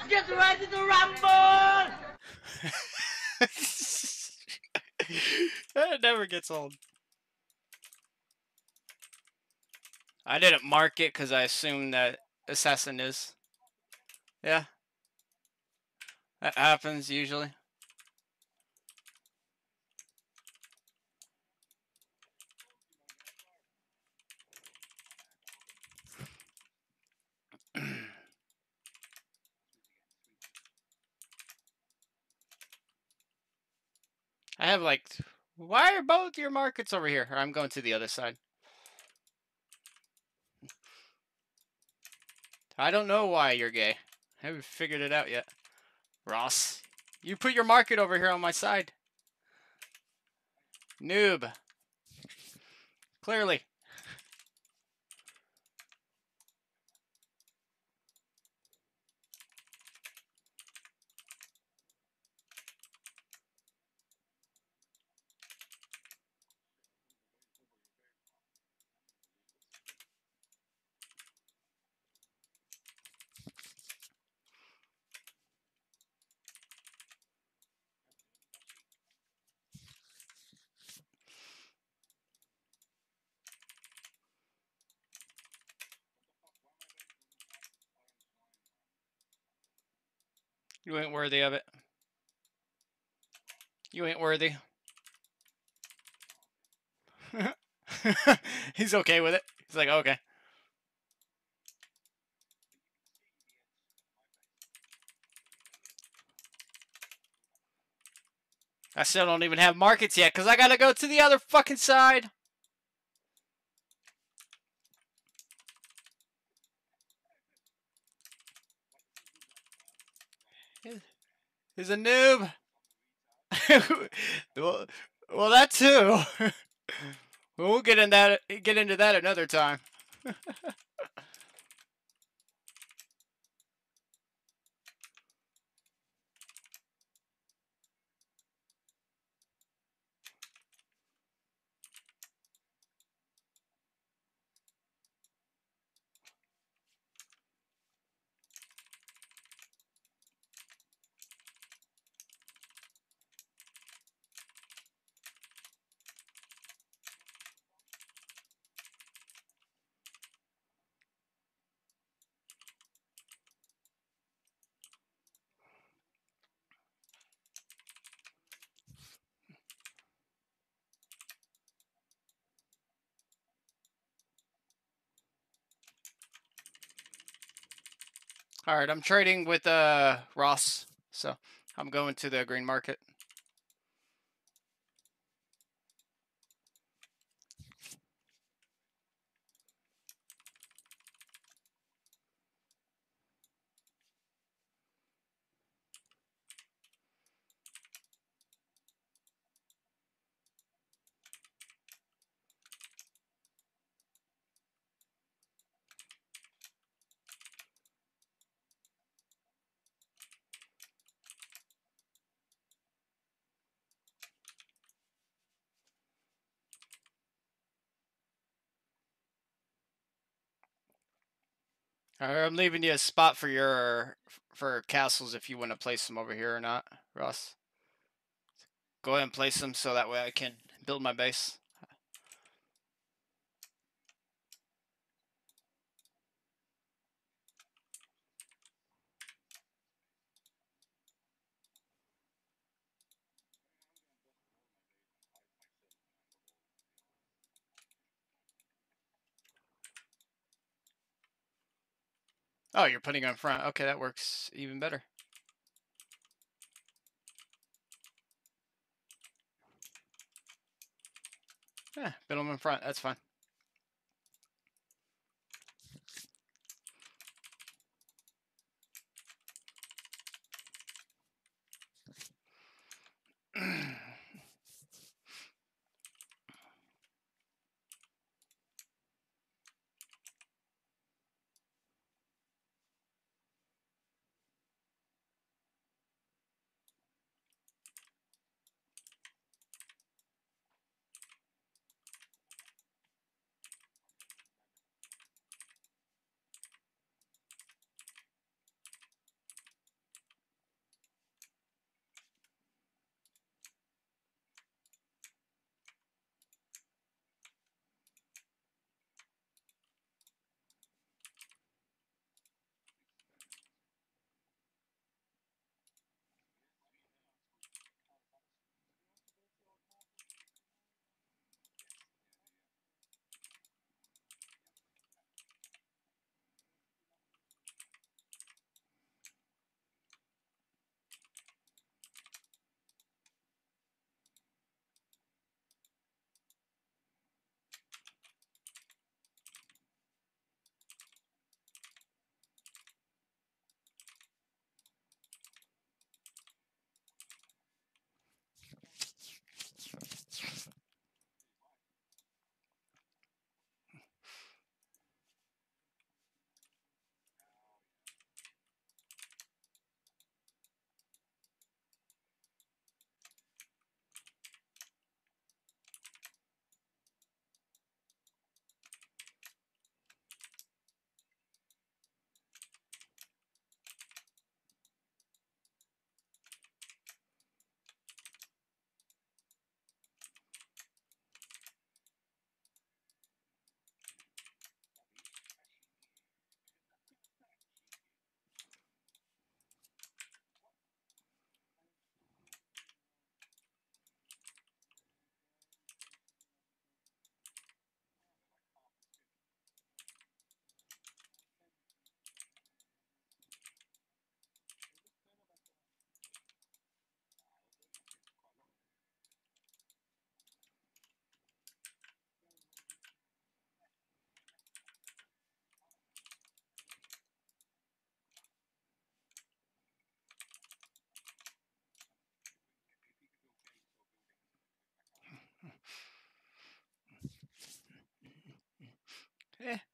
Get ready to rumble! That never gets old. I didn't mark it because I assumed that assassin is. Yeah, that happens usually. I have like, why are both your markets over here? Or I'm going to the other side. I don't know why you're gay. I haven't figured it out yet. Ross, you put your market over here on my side. Noob. Clearly. You ain't worthy of it. You ain't worthy. He's okay with it. He's like, okay. I still don't even have markets yet because I gotta go to the other fucking side. He's a noob. well, that too. We'll get into that another time. All right, I'm trading with Ross, so I'm going to the green market. All right, I'm leaving you a spot for castles if you want to place them over here or not, Ross. Go ahead and place them so that way I can build my base. Oh, you're putting on front. Okay, that works even better. Yeah, build them in front. That's fine.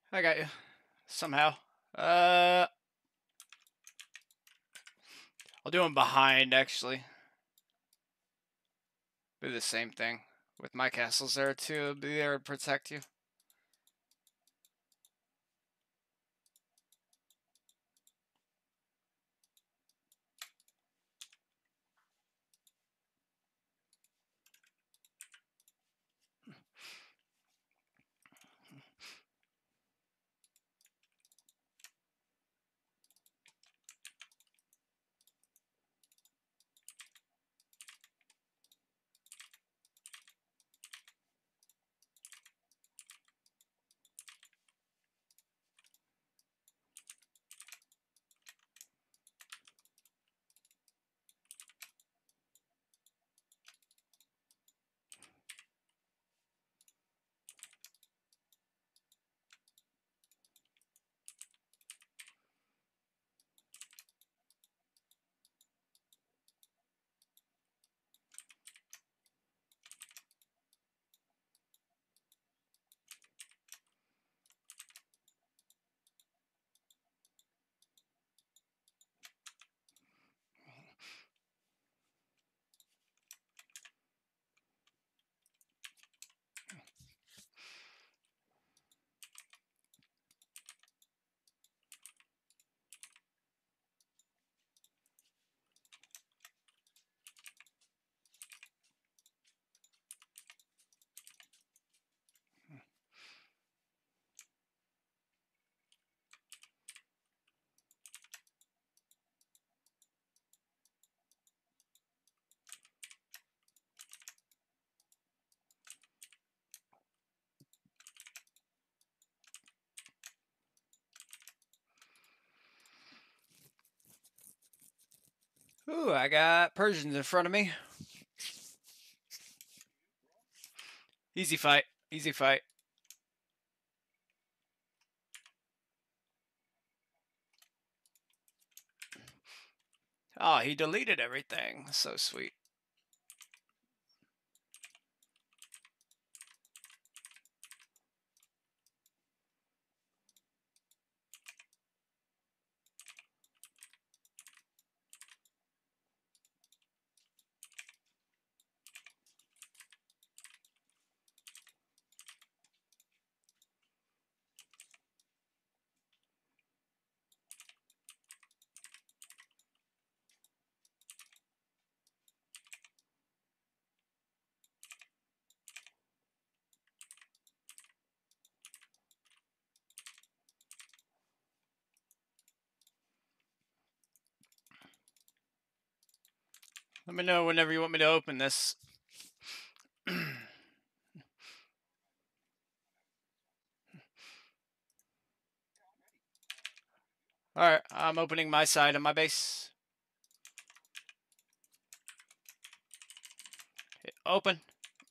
I got you. Somehow. I'll do them behind, actually. Do the same thing. With my castles there, too. It'll be there to protect you. Ooh, I got Persians in front of me. Easy fight. Easy fight. Oh, he deleted everything. So sweet. Let me know whenever you want me to open this. Alright, I'm opening my side of my base. Hit open.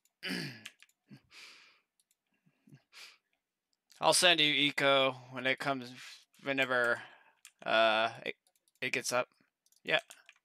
I'll send you eco when it comes, whenever it gets up. Yeah.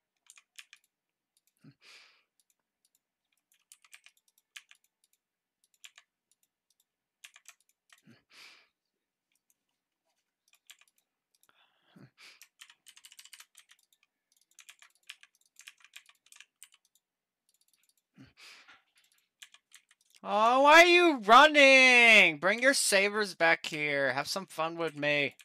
Oh, why are you running? Bring your sabers back here. Have some fun with me.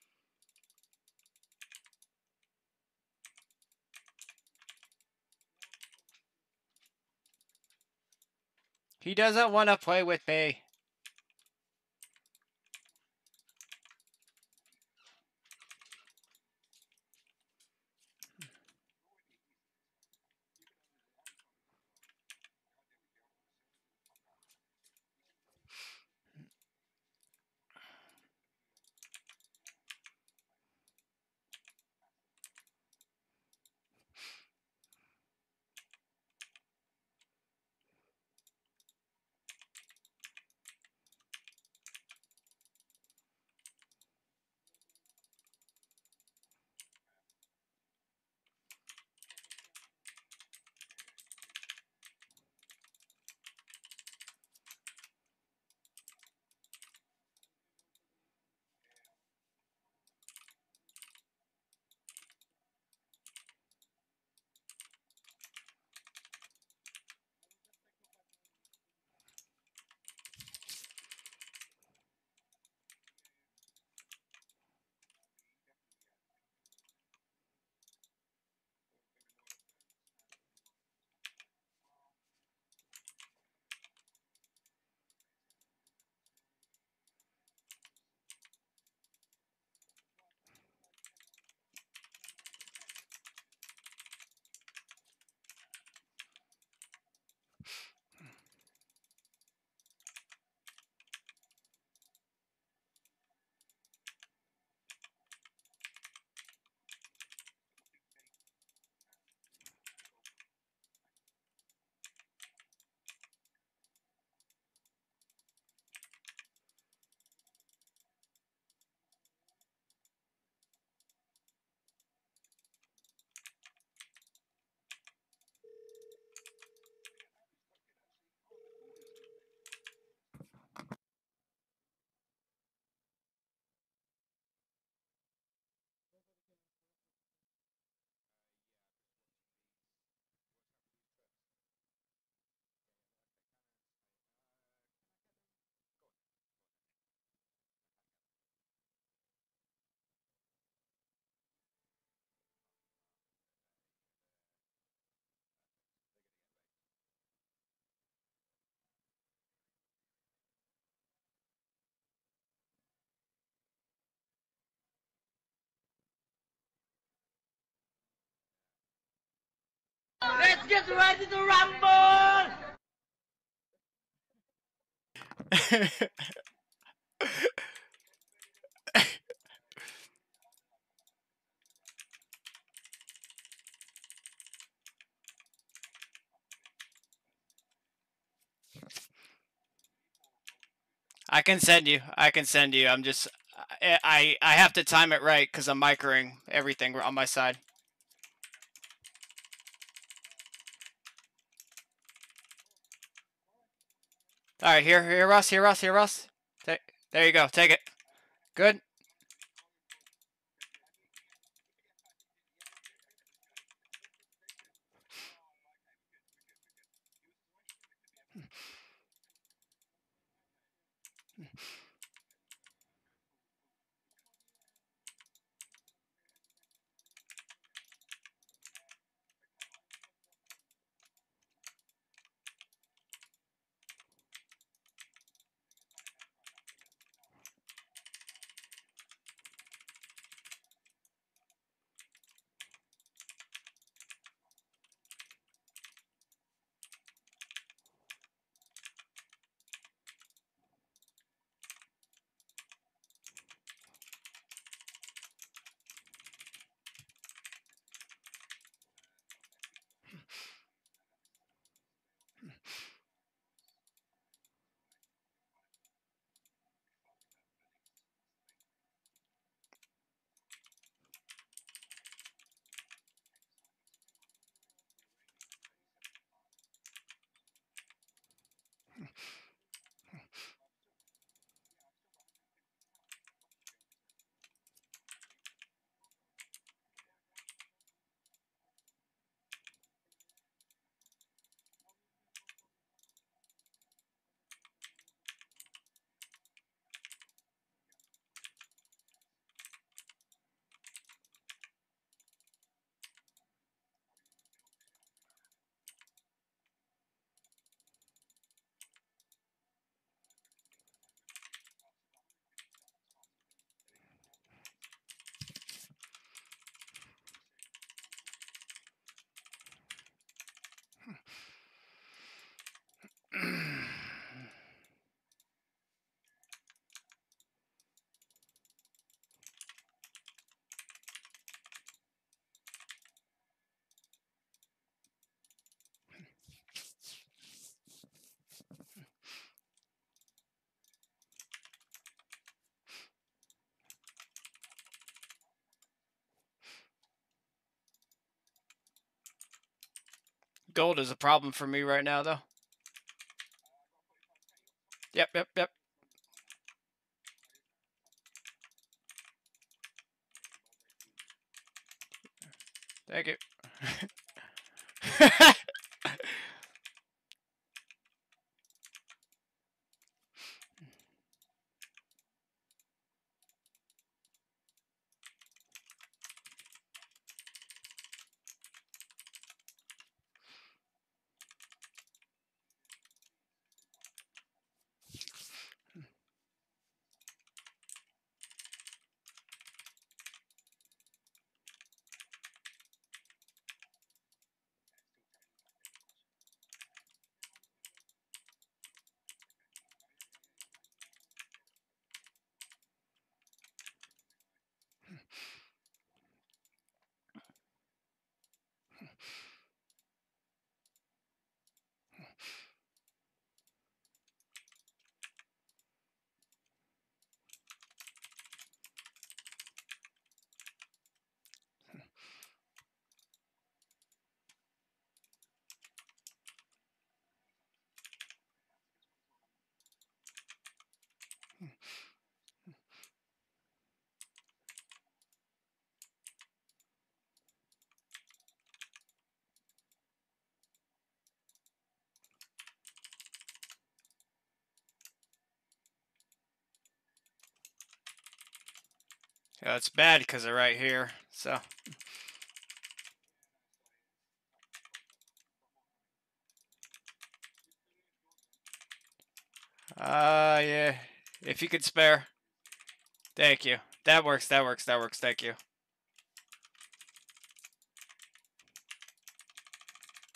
He doesn't want to play with me. Let's get ready to rumble! I can send you. I can send you. I'm just I have to time it right because I'm microing everything on my side. All right, here, Russ, here, Russ, here, Russ. There you go. Take it. Good. Gold is a problem for me right now, though. Yep, yep, yep. Thank you. Yeah, it's bad because they're right here. So. Yeah. If you could spare. Thank you. That works, that works, that works. Thank you.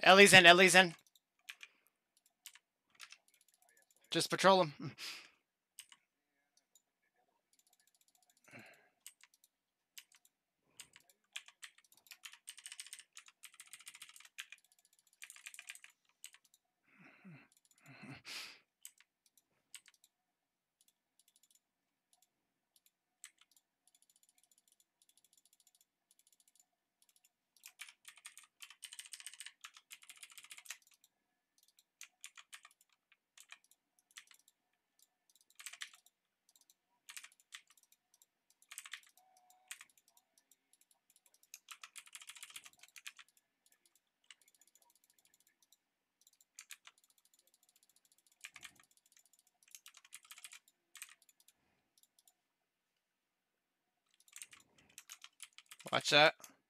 Ellie's in. Ellie's in. Just patrol him. Watch that.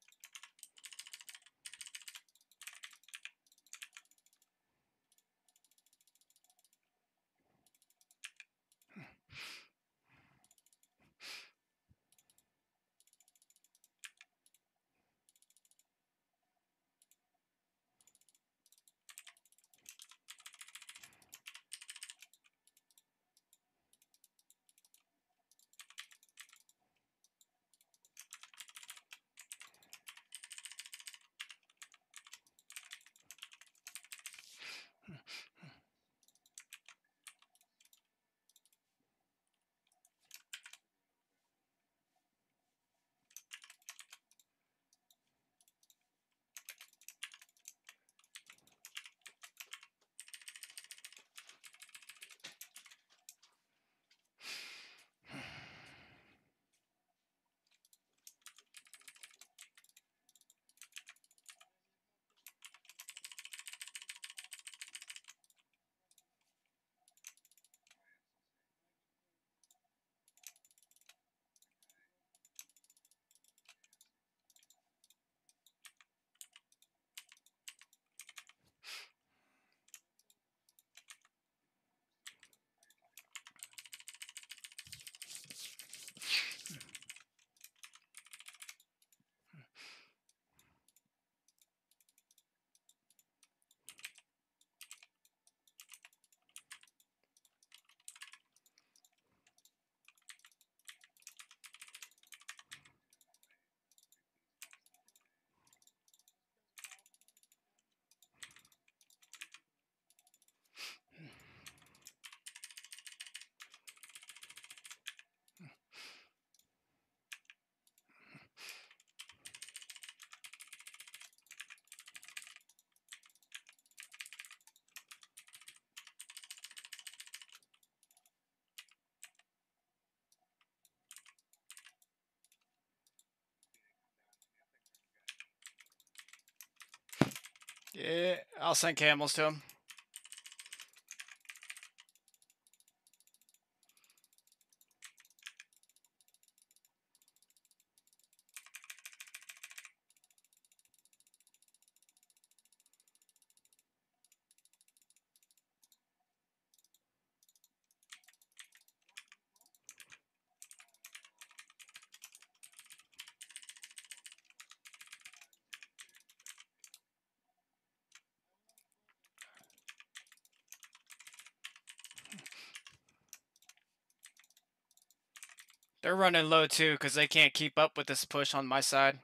Yeah, I'll send camels to him. They're running low too because they can't keep up with this push on my side.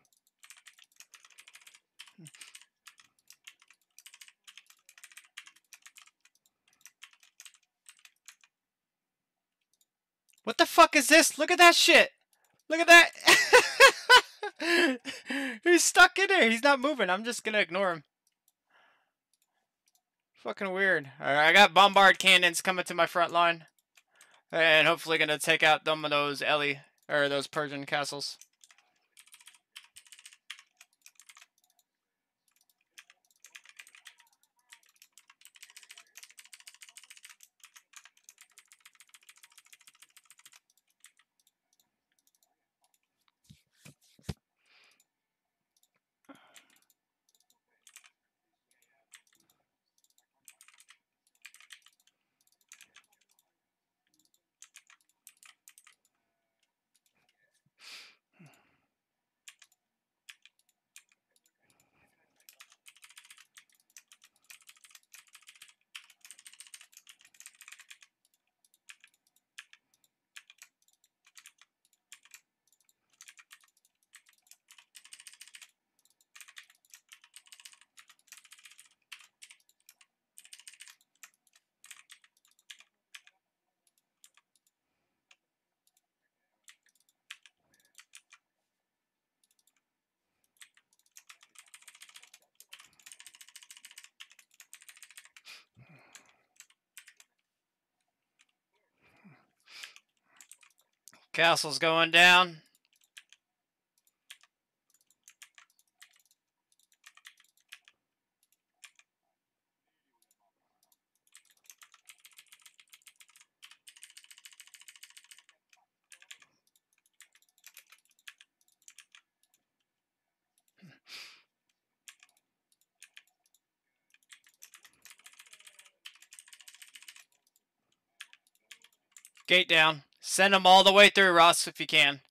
What the fuck is this? Look at that shit. Look at that. He's stuck in there. He's not moving. I'm just gonna ignore him. Fucking weird. Alright, I got bombard cannons coming to my front line. And hopefully gonna take out some of those those Persian castles. Castle's going down. Gate down. Send them all the way through, Ross, if you can.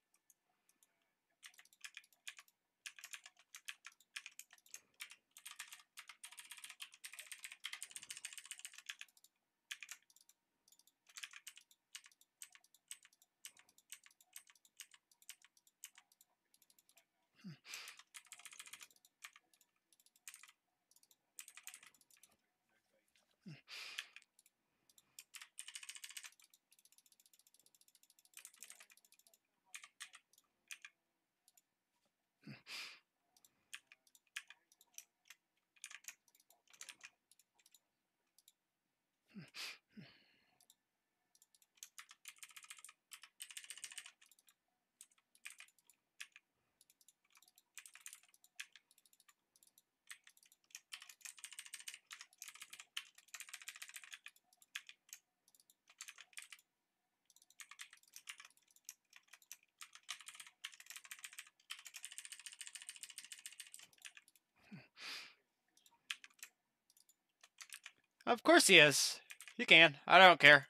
Of course he is. You can. I don't care.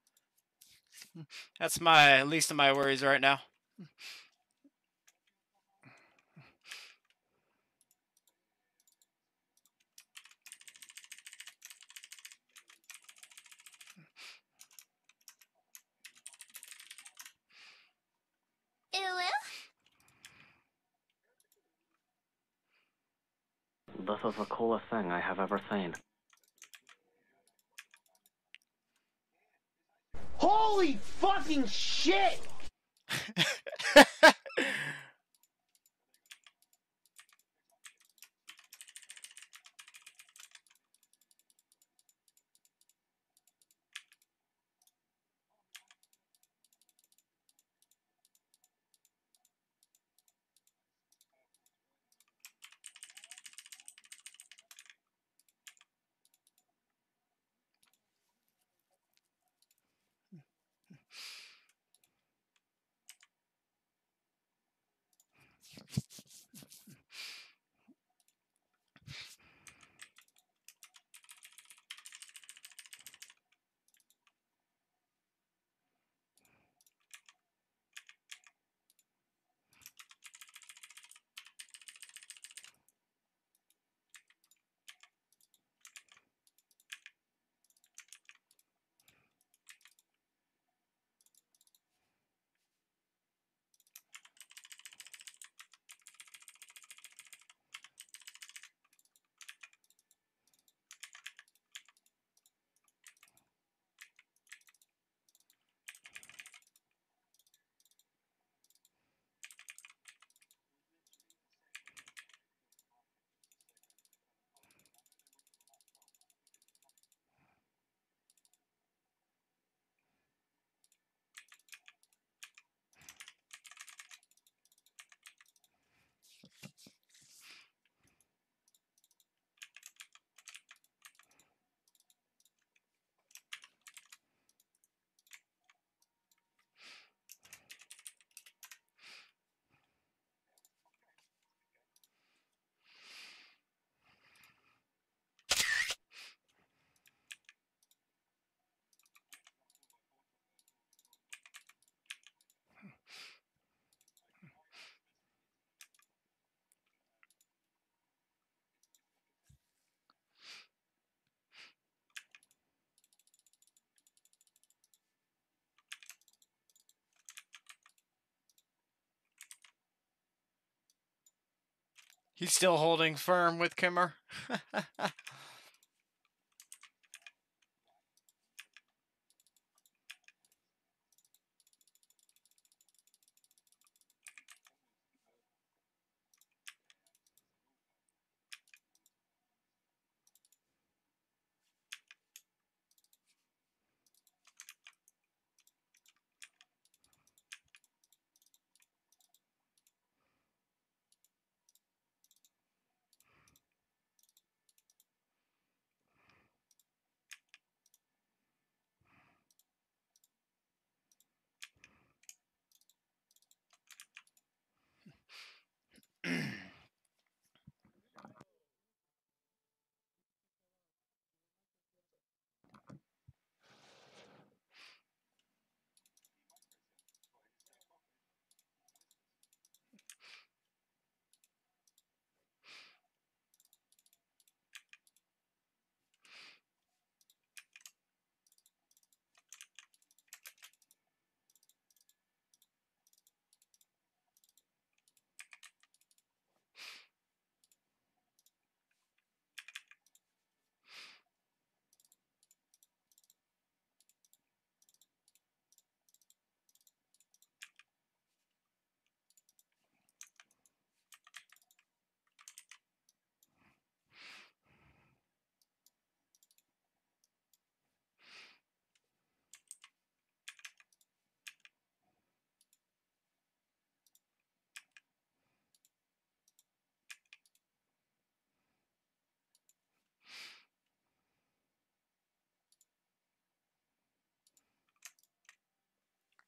That's my least of my worries right now. This is the coolest thing I have ever seen. Holy fucking shit! He's still holding firm with Kimmer.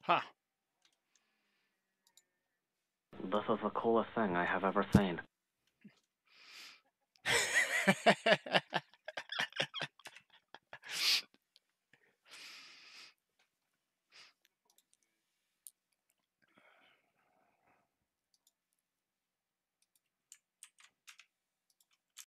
Huh. This is the coolest thing I have ever seen.